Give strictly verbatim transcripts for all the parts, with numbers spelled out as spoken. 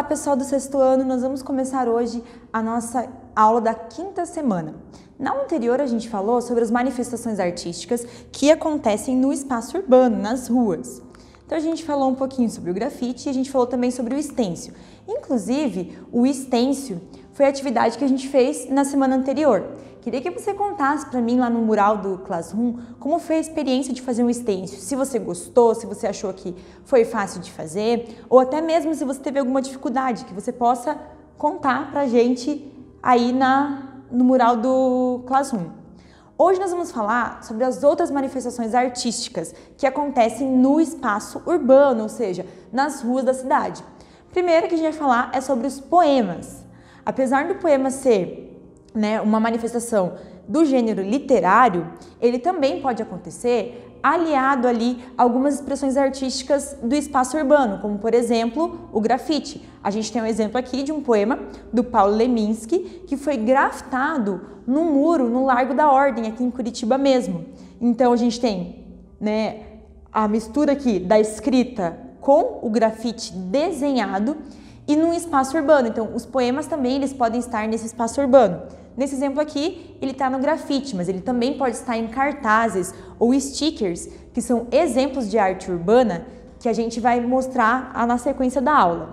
Olá pessoal do sexto ano, nós vamos começar hoje a nossa aula da quinta semana. Na aula anterior a gente falou sobre as manifestações artísticas que acontecem no espaço urbano, nas ruas. Então a gente falou um pouquinho sobre o grafite e a gente falou também sobre o estêncil. Inclusive, o estêncil foi a atividade que a gente fez na semana anterior. Queria que você contasse para mim lá no mural do Classroom como foi a experiência de fazer um estêncil, se você gostou, se você achou que foi fácil de fazer, ou até mesmo se você teve alguma dificuldade, que você possa contar para a gente aí na, no mural do Classroom. Hoje nós vamos falar sobre as outras manifestações artísticas que acontecem no espaço urbano, ou seja, nas ruas da cidade. Primeiro que a gente vai falar é sobre os poemas. Apesar do poema ser né, uma manifestação do gênero literário, ele também pode acontecer aliado ali a algumas expressões artísticas do espaço urbano, como por exemplo o grafite. A gente tem um exemplo aqui de um poema do Paulo Leminski que foi grafitado num muro no Largo da Ordem, aqui em Curitiba mesmo. Então a gente tem né, a mistura aqui da escrita com o grafite desenhado e num espaço urbano. Então os poemas também eles podem estar nesse espaço urbano. Nesse exemplo aqui, ele está no grafite, mas ele também pode estar em cartazes ou stickers, que são exemplos de arte urbana que a gente vai mostrar na sequência da aula.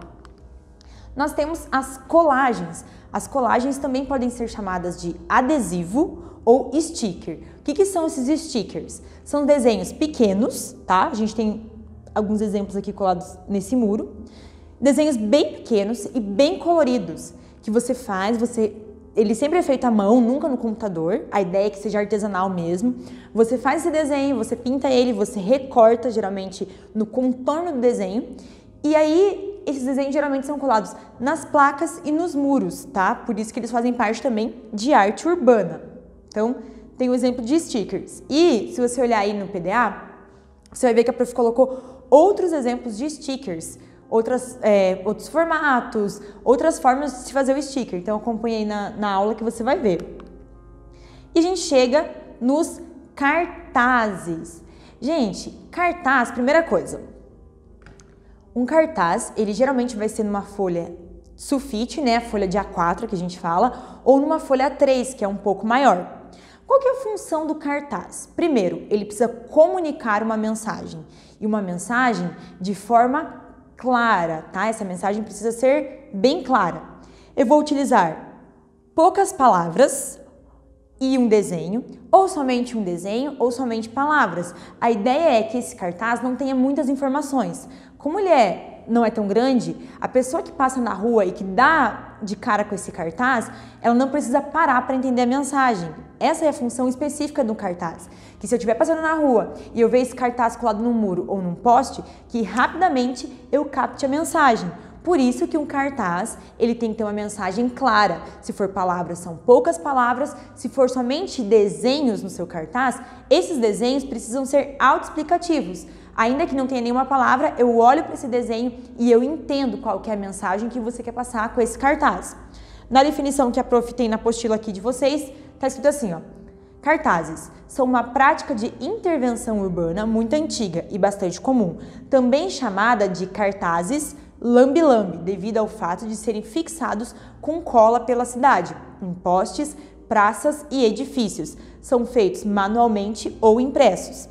Nós temos as colagens. As colagens também podem ser chamadas de adesivo ou sticker. O que, que são esses stickers? São desenhos pequenos, tá? A gente tem alguns exemplos aqui colados nesse muro. Desenhos bem pequenos e bem coloridos, que você faz, você... Ele sempre é feito à mão, nunca no computador. A ideia é que seja artesanal mesmo. Você faz esse desenho, você pinta ele, você recorta geralmente no contorno do desenho. E aí, esses desenhos geralmente são colados nas placas e nos muros, tá? Por isso que eles fazem parte também de arte urbana. Então, tem o exemplo de stickers. E, se você olhar aí no P D A, você vai ver que a prof colocou outros exemplos de stickers. Outras, é, outros formatos, outras formas de se fazer o sticker. Então acompanhe aí na, na aula que você vai ver. E a gente chega nos cartazes. Gente, cartaz, primeira coisa. Um cartaz, ele geralmente vai ser numa folha sulfite, né, a folha de A quatro que a gente fala, ou numa folha A três, que é um pouco maior. Qual que é a função do cartaz? Primeiro, ele precisa comunicar uma mensagem. E uma mensagem de forma clara, tá? Essa mensagem precisa ser bem clara. Eu vou utilizar poucas palavras e um desenho, ou somente um desenho, ou somente palavras. A ideia é que esse cartaz não tenha muitas informações. Como ele é, não é tão grande, a pessoa que passa na rua e que dá de cara com esse cartaz, ela não precisa parar para entender a mensagem. Essa é a função específica do cartaz. Que se eu estiver passando na rua e eu ver esse cartaz colado num muro ou num poste, que rapidamente eu capte a mensagem. Por isso que um cartaz, ele tem que ter uma mensagem clara. Se for palavras, são poucas palavras. Se for somente desenhos no seu cartaz, esses desenhos precisam ser autoexplicativos. Ainda que não tenha nenhuma palavra, eu olho para esse desenho e eu entendo qual que é a mensagem que você quer passar com esse cartaz. Na definição que a prof tem na apostila aqui de vocês, está escrito assim, ó. Cartazes são uma prática de intervenção urbana muito antiga e bastante comum, também chamada de cartazes lambe-lambe, devido ao fato de serem fixados com cola pela cidade, em postes, praças e edifícios. São feitos manualmente ou impressos.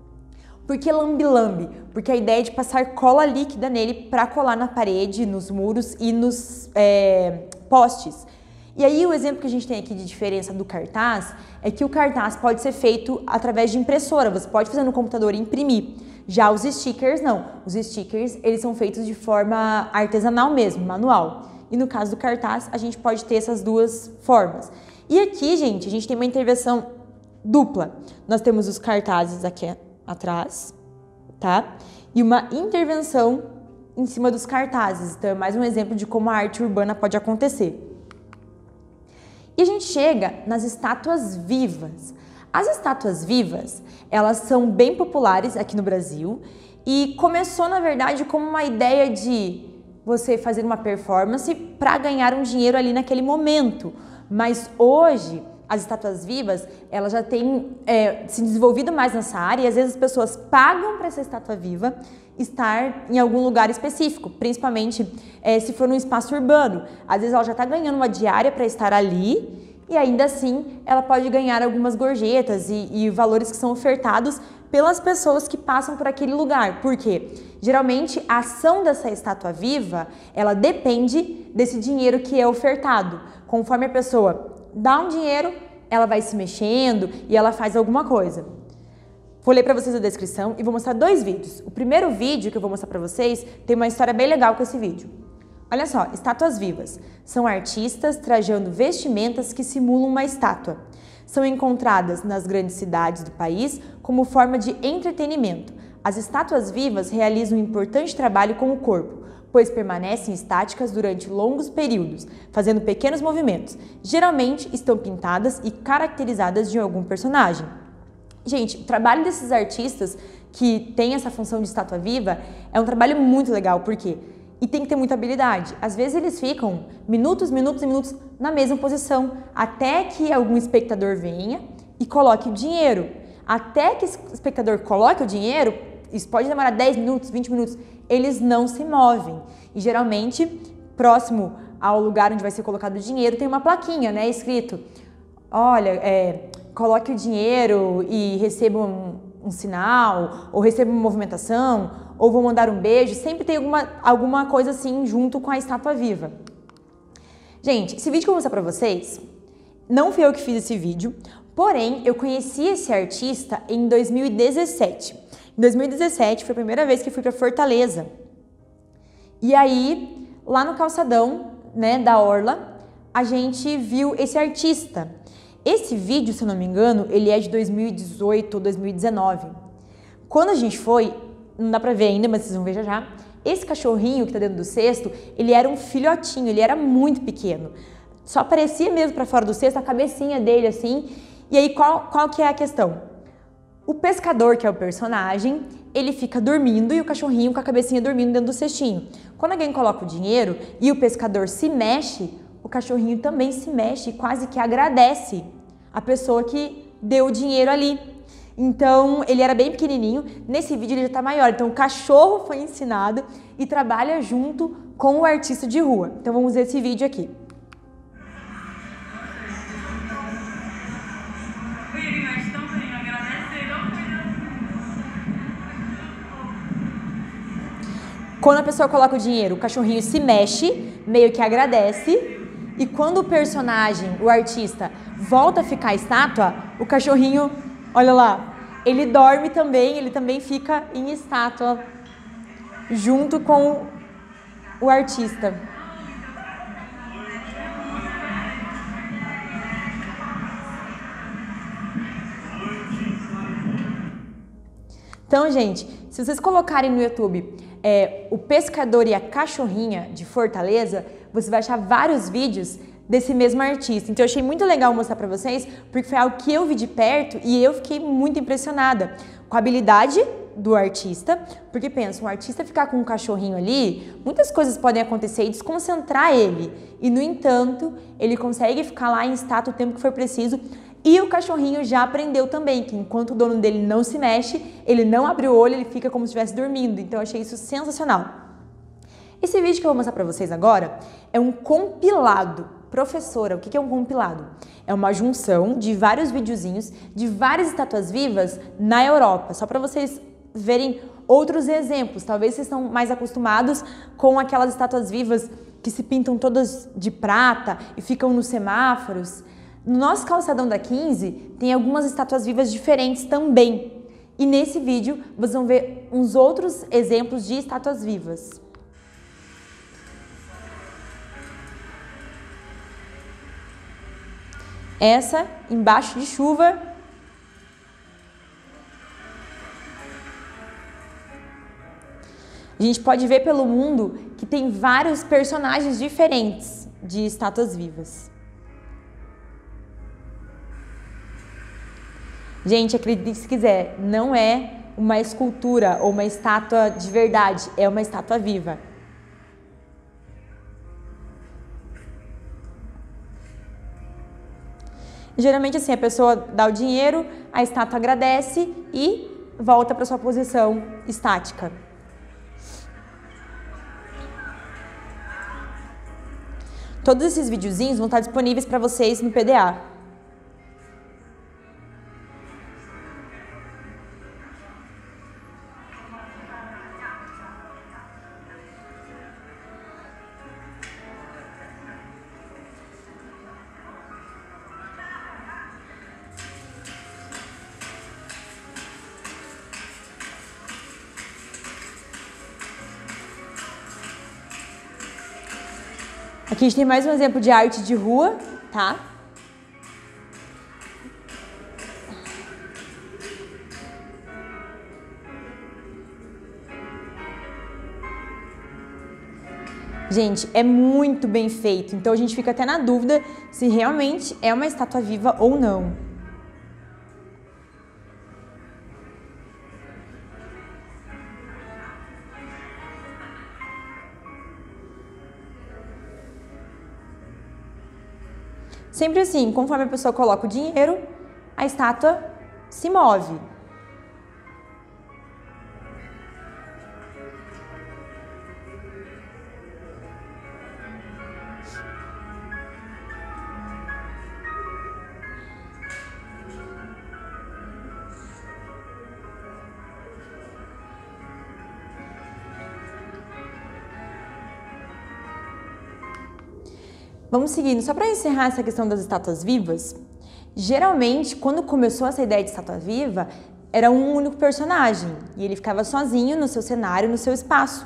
Por que lambe-lambe? Porque a ideia é de passar cola líquida nele para colar na parede, nos muros e nos é, postes. E aí o exemplo que a gente tem aqui de diferença do cartaz é que o cartaz pode ser feito através de impressora, você pode fazer no computador e imprimir. Já os stickers não, os stickers eles são feitos de forma artesanal mesmo, manual. E no caso do cartaz a gente pode ter essas duas formas. E aqui, gente, a gente tem uma intervenção dupla. Nós temos os cartazes aqui atrás, tá? E uma intervenção em cima dos cartazes. Então é mais um exemplo de como a arte urbana pode acontecer. E a gente chega nas estátuas vivas. As estátuas vivas, elas são bem populares aqui no Brasil e começou, na verdade, como uma ideia de você fazer uma performance para ganhar um dinheiro ali naquele momento. Mas hoje, as estátuas vivas, ela já tem é, se desenvolvido mais nessa área e às vezes as pessoas pagam para essa estátua viva estar em algum lugar específico, principalmente é, se for num espaço urbano. Às vezes ela já está ganhando uma diária para estar ali e ainda assim ela pode ganhar algumas gorjetas e, e valores que são ofertados pelas pessoas que passam por aquele lugar. Por quê? Geralmente a ação dessa estátua viva, ela depende desse dinheiro que é ofertado. Conforme a pessoa dá um dinheiro, ela vai se mexendo e ela faz alguma coisa. Vou ler para vocês a descrição e vou mostrar dois vídeos. O primeiro vídeo que eu vou mostrar para vocês tem uma história bem legal com esse vídeo. Olha só, estátuas vivas. São artistas trajando vestimentas que simulam uma estátua. São encontradas nas grandes cidades do país como forma de entretenimento. As estátuas vivas realizam um importante trabalho com o corpo, pois permanecem estáticas durante longos períodos, fazendo pequenos movimentos. Geralmente estão pintadas e caracterizadas de algum personagem. Gente, o trabalho desses artistas que tem essa função de estátua viva é um trabalho muito legal, por quê? E tem que ter muita habilidade. Às vezes eles ficam minutos, minutos e minutos na mesma posição, até que algum espectador venha e coloque o dinheiro. Até que esse espectador coloque o dinheiro, isso pode demorar dez minutos, vinte minutos, eles não se movem. E geralmente, próximo ao lugar onde vai ser colocado o dinheiro, tem uma plaquinha, né, escrito, olha, é, coloque o dinheiro e receba um, um sinal, ou receba uma movimentação, ou vou mandar um beijo, sempre tem alguma, alguma coisa assim junto com a estátua viva. Gente, esse vídeo que eu vou mostrar pra vocês, não fui eu que fiz esse vídeo, porém, eu conheci esse artista em dois mil e dezessete. Em dois mil e dezessete foi a primeira vez que fui para Fortaleza. E aí, lá no calçadão, né, da Orla, a gente viu esse artista. Esse vídeo, se eu não me engano, ele é de dois mil e dezoito ou dois mil e dezenove. Quando a gente foi, não dá pra ver ainda, mas vocês vão ver já já, esse cachorrinho que tá dentro do cesto, ele era um filhotinho, ele era muito pequeno. Só aparecia mesmo pra fora do cesto a cabecinha dele, assim. E aí, qual, qual que é a questão? O pescador, que é o personagem, ele fica dormindo e o cachorrinho com a cabecinha dormindo dentro do cestinho. Quando alguém coloca o dinheiro e o pescador se mexe, o cachorrinho também se mexe e quase que agradece a pessoa que deu o dinheiro ali. Então, ele era bem pequenininho, nesse vídeo ele já está maior. Então, o cachorro foi ensinado e trabalha junto com o artista de rua. Então, vamos ver esse vídeo aqui. Quando a pessoa coloca o dinheiro, o cachorrinho se mexe, meio que agradece. E quando o personagem, o artista, volta a ficar estátua, o cachorrinho, olha lá, ele dorme também, ele também fica em estátua junto com o artista. Então, gente, se vocês colocarem no YouTube é, o pescador e a cachorrinha de Fortaleza, você vai achar vários vídeos desse mesmo artista. Então eu achei muito legal mostrar pra vocês, porque foi algo que eu vi de perto e eu fiquei muito impressionada com a habilidade do artista, porque pensa, um artista ficar com um cachorrinho ali, muitas coisas podem acontecer e desconcentrar ele. E no entanto, ele consegue ficar lá em estátua o tempo que for preciso. E o cachorrinho já aprendeu também que enquanto o dono dele não se mexe, ele não abre o olho, ele fica como se estivesse dormindo. Então eu achei isso sensacional. Esse vídeo que eu vou mostrar pra vocês agora é um compilado. Professora, o que é um compilado? É uma junção de vários videozinhos de várias estátuas vivas na Europa. Só para vocês verem outros exemplos. Talvez vocês estão mais acostumados com aquelas estátuas vivas que se pintam todas de prata e ficam nos semáforos. No nosso calçadão da quinze tem algumas estátuas vivas diferentes também. E nesse vídeo vocês vão ver uns outros exemplos de estátuas vivas. Essa, embaixo de chuva. A gente pode ver pelo mundo que tem vários personagens diferentes de estátuas vivas. Gente, acredite se quiser, não é uma escultura ou uma estátua de verdade, é uma estátua viva. Geralmente assim, a pessoa dá o dinheiro, a estátua agradece e volta para sua posição estática. Todos esses videozinhos vão estar disponíveis para vocês no P D A. Aqui a gente tem mais um exemplo de arte de rua, tá? Gente, é muito bem feito, então a gente fica até na dúvida se realmente é uma estátua viva ou não. Sempre assim, conforme a pessoa coloca o dinheiro, a estátua se move. Vamos seguindo, só para encerrar essa questão das estátuas vivas, geralmente quando começou essa ideia de estátua viva, era um único personagem e ele ficava sozinho no seu cenário, no seu espaço.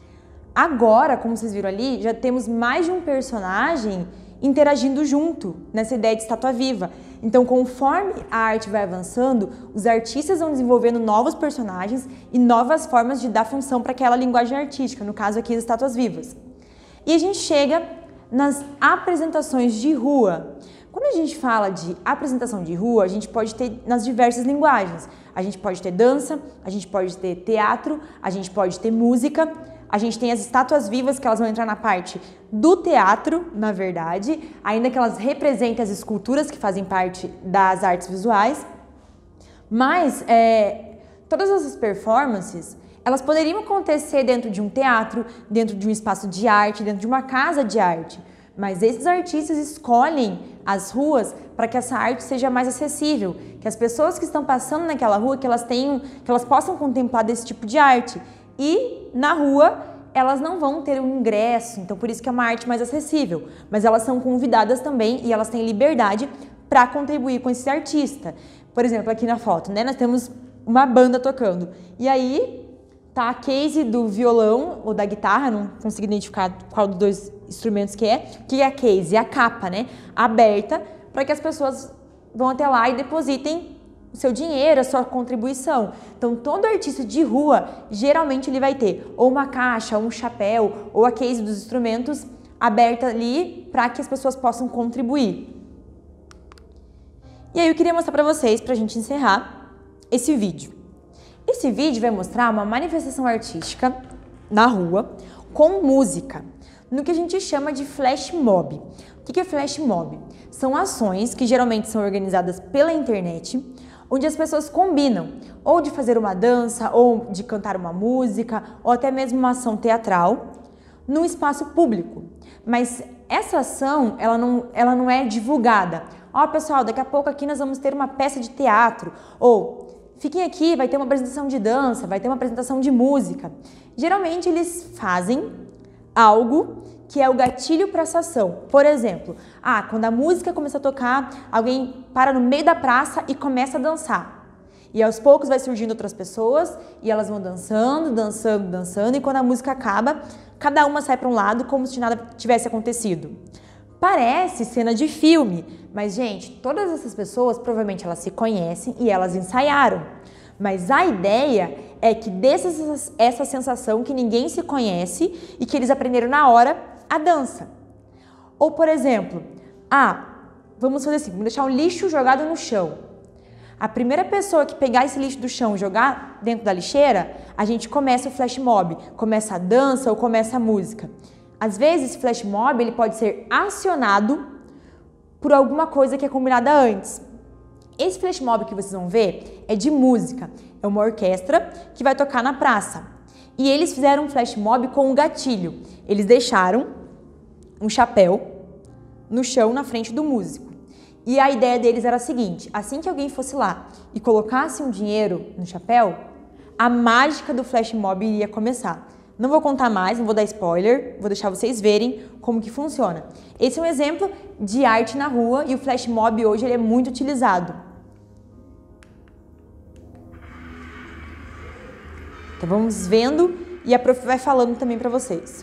Agora, como vocês viram ali, já temos mais de um personagem interagindo junto nessa ideia de estátua viva. Então, conforme a arte vai avançando, os artistas vão desenvolvendo novos personagens e novas formas de dar função para aquela linguagem artística, no caso aqui as estátuas vivas. E a gente chega nas apresentações de rua. Quando a gente fala de apresentação de rua, a gente pode ter nas diversas linguagens. A gente pode ter dança, a gente pode ter teatro, a gente pode ter música, a gente tem as estátuas vivas que elas vão entrar na parte do teatro, na verdade, ainda que elas representem as esculturas que fazem parte das artes visuais. Mas é, todas essas performances, elas poderiam acontecer dentro de um teatro, dentro de um espaço de arte, dentro de uma casa de arte. Mas esses artistas escolhem as ruas para que essa arte seja mais acessível, que as pessoas que estão passando naquela rua, que elas tenham, que elas possam contemplar desse tipo de arte. E na rua elas não vão ter um ingresso, então por isso que é uma arte mais acessível. Mas elas são convidadas também e elas têm liberdade para contribuir com esse artista. Por exemplo, aqui na foto, né, nós temos uma banda tocando. E aí tá a case do violão ou da guitarra, não consigo identificar qual dos dois instrumentos que é, que é a case, a capa, né, aberta, para que as pessoas vão até lá e depositem o seu dinheiro, a sua contribuição. Então, todo artista de rua, geralmente ele vai ter ou uma caixa, ou um chapéu, ou a case dos instrumentos aberta ali para que as pessoas possam contribuir. E aí eu queria mostrar para vocês, para a gente encerrar, esse vídeo. Esse vídeo vai mostrar uma manifestação artística na rua com música, no que a gente chama de flash mob. O que é flash mob? São ações que geralmente são organizadas pela internet, onde as pessoas combinam ou de fazer uma dança, ou de cantar uma música, ou até mesmo uma ação teatral no espaço público. Mas essa ação, ela não, ela não é divulgada. Ó, oh, pessoal, daqui a pouco aqui nós vamos ter uma peça de teatro, ou fiquem aqui, vai ter uma apresentação de dança, vai ter uma apresentação de música. Geralmente eles fazem algo que é o gatilho para essa ação. Por exemplo, ah, quando a música começa a tocar, alguém para no meio da praça e começa a dançar. E aos poucos vai surgindo outras pessoas e elas vão dançando, dançando, dançando, e quando a música acaba, cada uma sai para um lado como se nada tivesse acontecido. Parece cena de filme, mas gente, todas essas pessoas provavelmente elas se conhecem e elas ensaiaram. Mas a ideia é que desse essa sensação que ninguém se conhece e que eles aprenderam na hora a dança. Ou, por exemplo, ah, vamos fazer assim, vamos deixar um lixo jogado no chão. A primeira pessoa que pegar esse lixo do chão e jogar dentro da lixeira, a gente começa o flash mob, começa a dança ou começa a música. Às vezes, esse flash mob ele pode ser acionado por alguma coisa que é combinada antes. Esse flash mob que vocês vão ver é de música, é uma orquestra que vai tocar na praça. E eles fizeram um flash mob com um gatilho. Eles deixaram um chapéu no chão na frente do músico. E a ideia deles era a seguinte: assim que alguém fosse lá e colocasse um dinheiro no chapéu, a mágica do flash mob iria começar. Não vou contar mais, não vou dar spoiler, vou deixar vocês verem como que funciona. Esse é um exemplo de arte na rua e o flash mob hoje ele é muito utilizado. Então vamos vendo e a prof vai falando também para vocês.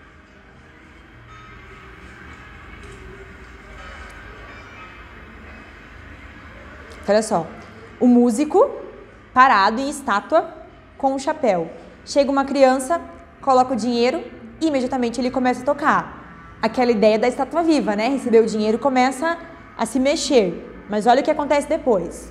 Olha só, o músico parado em estátua com o chapéu. Chega uma criança, coloca o dinheiro e imediatamente ele começa a tocar. Aquela ideia da estátua viva, né? Recebeu o dinheiro e começa a se mexer. Mas olha o que acontece depois.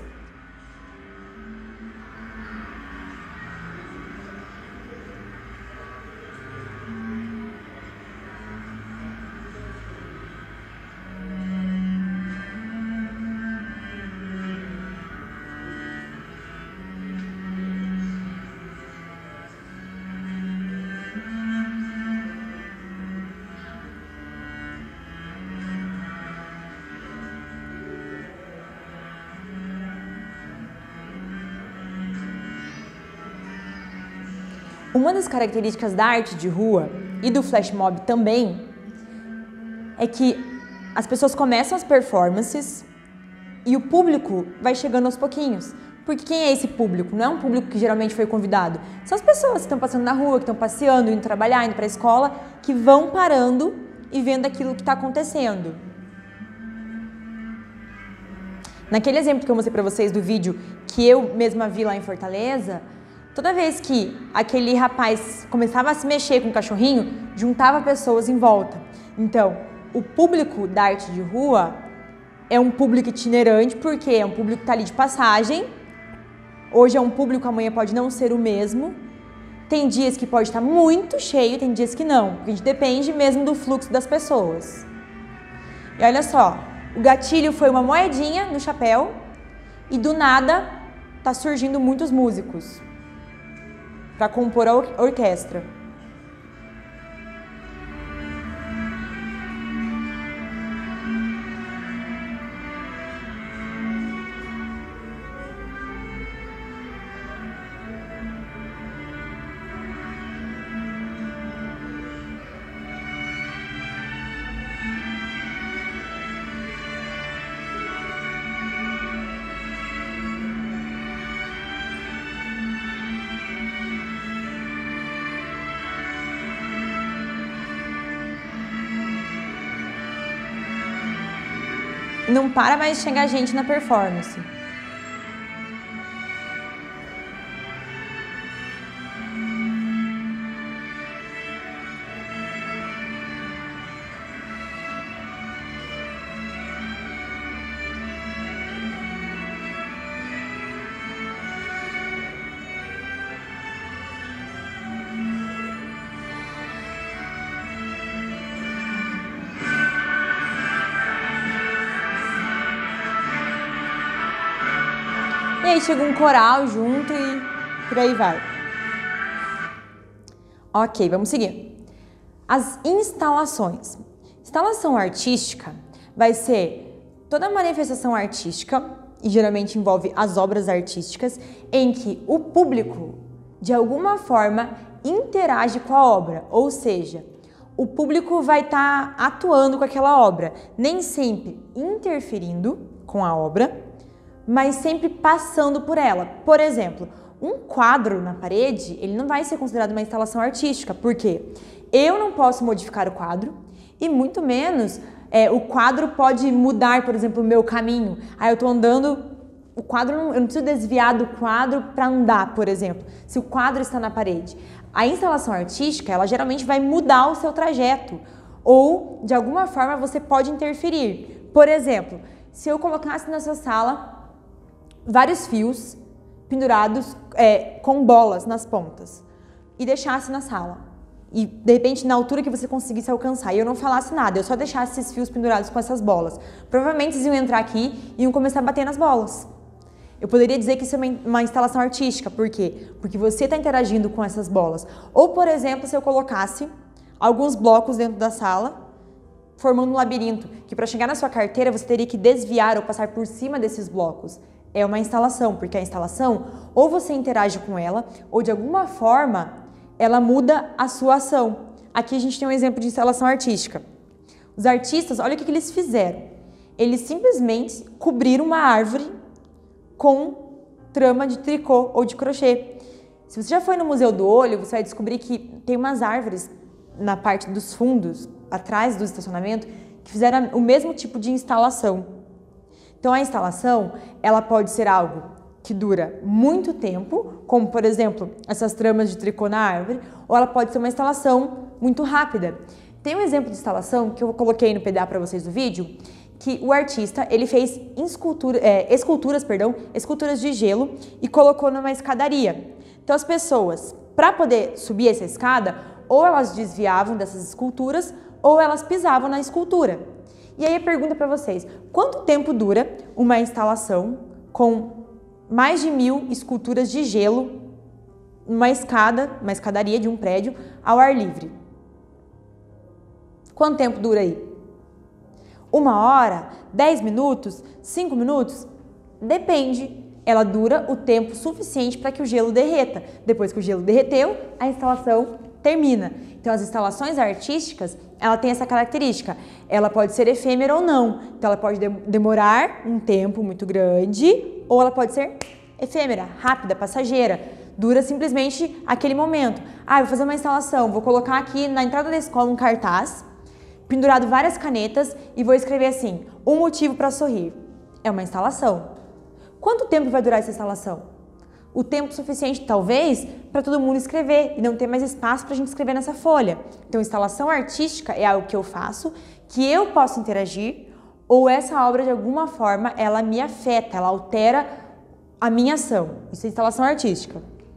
Uma das características da arte de rua e do flash mob também é que as pessoas começam as performances e o público vai chegando aos pouquinhos. Porque quem é esse público? Não é um público que geralmente foi convidado. São as pessoas que estão passando na rua, que estão passeando, indo trabalhar, indo para a escola, que vão parando e vendo aquilo que está acontecendo. Naquele exemplo que eu mostrei para vocês do vídeo que eu mesma vi lá em Fortaleza, toda vez que aquele rapaz começava a se mexer com o cachorrinho, juntava pessoas em volta. Então, o público da arte de rua é um público itinerante, porque é um público que está ali de passagem. Hoje é um público, amanhã pode não ser o mesmo. Tem dias que pode estar muito cheio, tem dias que não. Porque a gente depende mesmo do fluxo das pessoas. E olha só, o gatilho foi uma moedinha no chapéu e do nada está surgindo muitos músicos para compor a or orquestra. Não para mais de chegar gente na performance. E aí chega um coral junto e por aí vai. Ok, vamos seguir. As instalações. Instalação artística vai ser toda manifestação artística, e geralmente envolve as obras artísticas, em que o público, de alguma forma, interage com a obra, ou seja, o público vai estar tá atuando com aquela obra, nem sempre interferindo com a obra, mas sempre passando por ela. Por exemplo, um quadro na parede, ele não vai ser considerado uma instalação artística, porque eu não posso modificar o quadro e muito menos é, o quadro pode mudar, por exemplo, o meu caminho. Aí eu estou andando, o quadro, eu não preciso desviar do quadro para andar, por exemplo, se o quadro está na parede. A instalação artística, ela geralmente vai mudar o seu trajeto ou, de alguma forma, você pode interferir. Por exemplo, se eu colocasse na sua sala vários fios pendurados é, com bolas nas pontas e deixasse na sala. e de repente na altura que você conseguisse alcançar e eu não falasse nada, eu só deixasse esses fios pendurados com essas bolas, provavelmente vocês iam entrar aqui e iam começar a bater nas bolas. Eu poderia dizer que isso é uma, uma instalação artística, por quê? Porque você está interagindo com essas bolas. Ou, por exemplo, se eu colocasse alguns blocos dentro da sala, formando um labirinto, que para chegar na sua carteira você teria que desviar ou passar por cima desses blocos. É uma instalação, porque a instalação, ou você interage com ela, ou de alguma forma, ela muda a sua ação. Aqui a gente tem um exemplo de instalação artística. Os artistas, olha o que, que eles fizeram. Eles simplesmente cobriram uma árvore com trama de tricô ou de crochê. Se você já foi no Museu do Olho, você vai descobrir que tem umas árvores na parte dos fundos, atrás do estacionamento, que fizeram o mesmo tipo de instalação. Então a instalação, ela pode ser algo que dura muito tempo, como por exemplo, essas tramas de tricô na árvore, ou ela pode ser uma instalação muito rápida. Tem um exemplo de instalação que eu coloquei no P D A para vocês do vídeo, que o artista, ele fez escultura, é, esculturas, perdão, esculturas de gelo e colocou numa escadaria. Então as pessoas, para poder subir essa escada, ou elas desviavam dessas esculturas, ou elas pisavam na escultura. E aí a pergunta para vocês, quanto tempo dura uma instalação com mais de mil esculturas de gelo, numa escada, uma escadaria de um prédio, ao ar livre? Quanto tempo dura aí? Uma hora? Dez minutos? Cinco minutos? Depende. Ela dura o tempo suficiente para que o gelo derreta. Depois que o gelo derreteu, a instalação termina. Então, as instalações artísticas, ela tem essa característica. Ela pode ser efêmera ou não. Então, ela pode demorar um tempo muito grande ou ela pode ser efêmera, rápida, passageira. Dura simplesmente aquele momento. Ah, eu vou fazer uma instalação, vou colocar aqui na entrada da escola um cartaz, pendurado várias canetas e vou escrever assim, um motivo para sorrir. É uma instalação. Quanto tempo vai durar essa instalação? O tempo suficiente, talvez, para todo mundo escrever e não ter mais espaço para a gente escrever nessa folha. Então, instalação artística é algo que eu faço, que eu posso interagir, ou essa obra, de alguma forma, ela me afeta, ela altera a minha ação. Isso é instalação artística.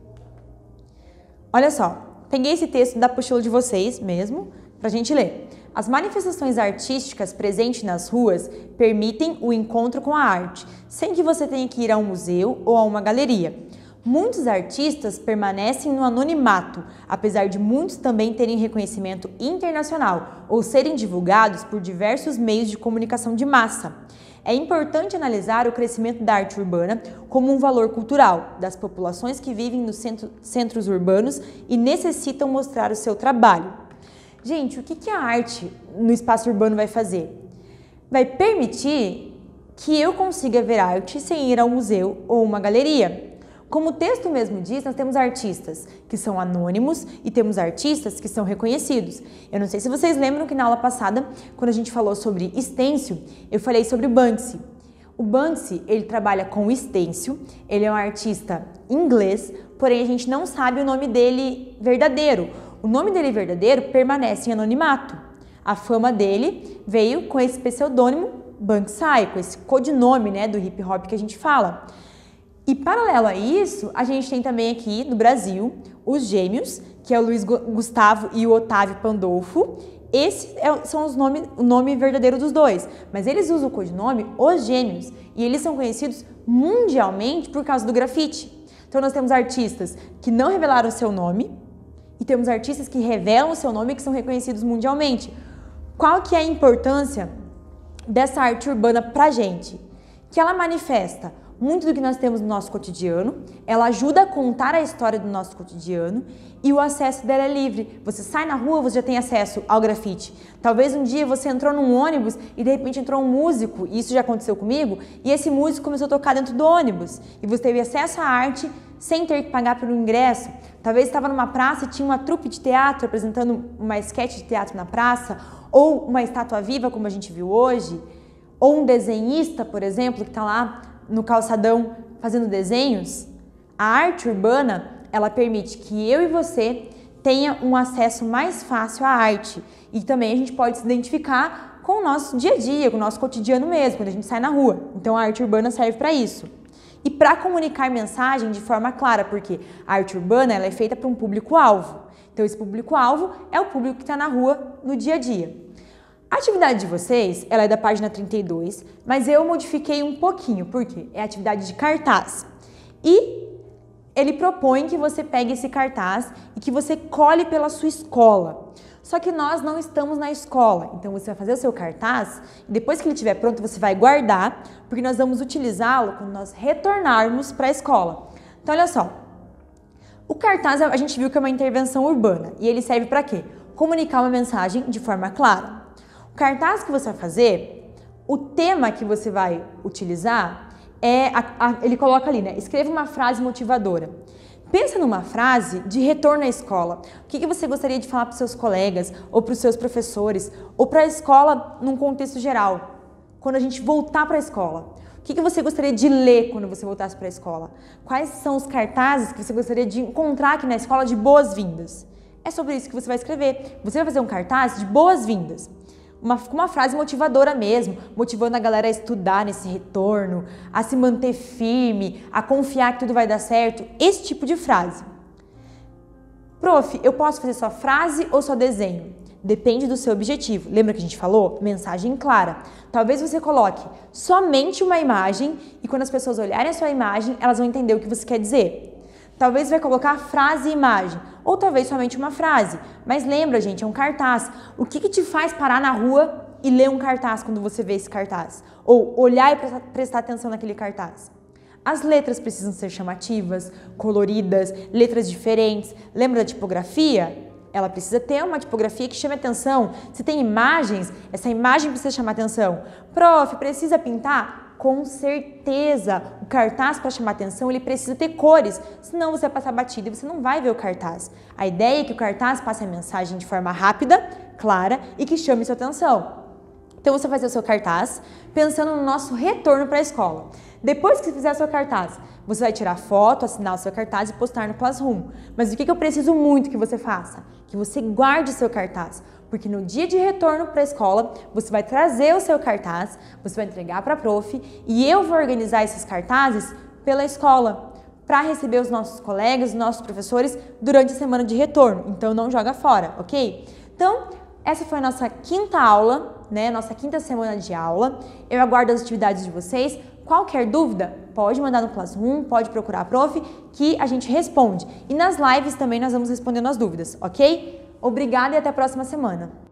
Olha só, peguei esse texto da apostila de vocês mesmo, para a gente ler. As manifestações artísticas presentes nas ruas permitem o encontro com a arte, sem que você tenha que ir a um museu ou a uma galeria. Muitos artistas permanecem no anonimato, apesar de muitos também terem reconhecimento internacional ou serem divulgados por diversos meios de comunicação de massa. É importante analisar o crescimento da arte urbana como um valor cultural das populações que vivem nos centro, centros urbanos e necessitam mostrar o seu trabalho. Gente, o que, que a arte no espaço urbano vai fazer? Vai permitir que eu consiga ver arte sem ir ao museu ou uma galeria. Como o texto mesmo diz, nós temos artistas que são anônimos e temos artistas que são reconhecidos. Eu não sei se vocês lembram que na aula passada, quando a gente falou sobre stencil, eu falei sobre o Banksy. O Banksy, ele trabalha com stencil, ele é um artista inglês, porém a gente não sabe o nome dele verdadeiro. O nome dele verdadeiro permanece em anonimato. A fama dele veio com esse pseudônimo Banksy, com esse codinome, né, do hip hop que a gente fala. E paralelo a isso, a gente tem também aqui no Brasil os gêmeos, que é o Luiz Gustavo e o Otávio Pandolfo. Esses são os nomes, o nome verdadeiro dos dois, mas eles usam o codinome Os Gêmeos e eles são conhecidos mundialmente por causa do grafite. Então nós temos artistas que não revelaram o seu nome e temos artistas que revelam o seu nome e que são reconhecidos mundialmente. Qual que é a importância dessa arte urbana pra gente? Que ela manifesta muito do que nós temos no nosso cotidiano, ela ajuda a contar a história do nosso cotidiano e o acesso dela é livre. Você sai na rua, você já tem acesso ao grafite. Talvez um dia você entrou num ônibus e de repente entrou um músico, e isso já aconteceu comigo, e esse músico começou a tocar dentro do ônibus e você teve acesso à arte sem ter que pagar pelo ingresso. Talvez estava numa praça e tinha uma trupe de teatro apresentando uma esquete de teatro na praça, ou uma estátua viva como a gente viu hoje, ou um desenhista, por exemplo, que está lá no calçadão fazendo desenhos. A arte urbana, ela permite que eu e você tenha um acesso mais fácil à arte e também a gente pode se identificar com o nosso dia a dia, com o nosso cotidiano mesmo, quando a gente sai na rua. Então a arte urbana serve para isso. E para comunicar mensagem de forma clara, porque a arte urbana ela é feita para um público-alvo. Então, esse público-alvo é o público que está na rua no dia a dia. A atividade de vocês, ela é da página trinta e dois, mas eu modifiquei um pouquinho, porque é atividade de cartaz. E ele propõe que você pegue esse cartaz e que você cole pela sua escola. Só que nós não estamos na escola, então você vai fazer o seu cartaz e depois que ele estiver pronto você vai guardar, porque nós vamos utilizá-lo quando nós retornarmos para a escola. Então olha só, o cartaz a gente viu que é uma intervenção urbana e ele serve para quê? Comunicar uma mensagem de forma clara. O cartaz que você vai fazer, o tema que você vai utilizar, é a, a, ele coloca ali, né? Escreva uma frase motivadora. Pensa numa frase de retorno à escola. O que, que você gostaria de falar para os seus colegas, ou para os seus professores, ou para a escola num contexto geral, quando a gente voltar para a escola? O que, que você gostaria de ler quando você voltasse para a escola? Quais são os cartazes que você gostaria de encontrar aqui na escola de boas-vindas? É sobre isso que você vai escrever. Você vai fazer um cartaz de boas-vindas. Uma, uma frase motivadora mesmo, motivando a galera a estudar nesse retorno, a se manter firme, a confiar que tudo vai dar certo, esse tipo de frase. Prof, eu posso fazer só frase ou só desenho? Depende do seu objetivo. Lembra que a gente falou? Mensagem clara. Talvez você coloque somente uma imagem e quando as pessoas olharem a sua imagem, elas vão entender o que você quer dizer. Talvez vai colocar frase e imagem, ou talvez somente uma frase. Mas lembra, gente, é um cartaz. O que, que te faz parar na rua e ler um cartaz quando você vê esse cartaz? Ou olhar e prestar, prestar atenção naquele cartaz? As letras precisam ser chamativas, coloridas, letras diferentes. Lembra da tipografia? Ela precisa ter uma tipografia que chame atenção. Se tem imagens, essa imagem precisa chamar atenção. Prof, precisa pintar? Com certeza, o cartaz para chamar atenção, ele precisa ter cores, senão você vai passar batida e você não vai ver o cartaz. A ideia é que o cartaz passe a mensagem de forma rápida, clara e que chame sua atenção. Então você vai fazer o seu cartaz pensando no nosso retorno para a escola. Depois que você fizer o seu cartaz, você vai tirar foto, assinar o seu cartaz e postar no Classroom. Mas o que eu preciso muito que você faça? Que você guarde o seu cartaz. Porque no dia de retorno para a escola, você vai trazer o seu cartaz, você vai entregar para a prof e eu vou organizar esses cartazes pela escola para receber os nossos colegas, os nossos professores durante a semana de retorno. Então não joga fora, ok? Então, essa foi a nossa quinta aula, né? Nossa quinta semana de aula. Eu aguardo as atividades de vocês. Qualquer dúvida, pode mandar no Classroom, pode procurar a prof, que a gente responde. E nas lives também nós vamos respondendo as dúvidas, ok? Obrigada e até a próxima semana.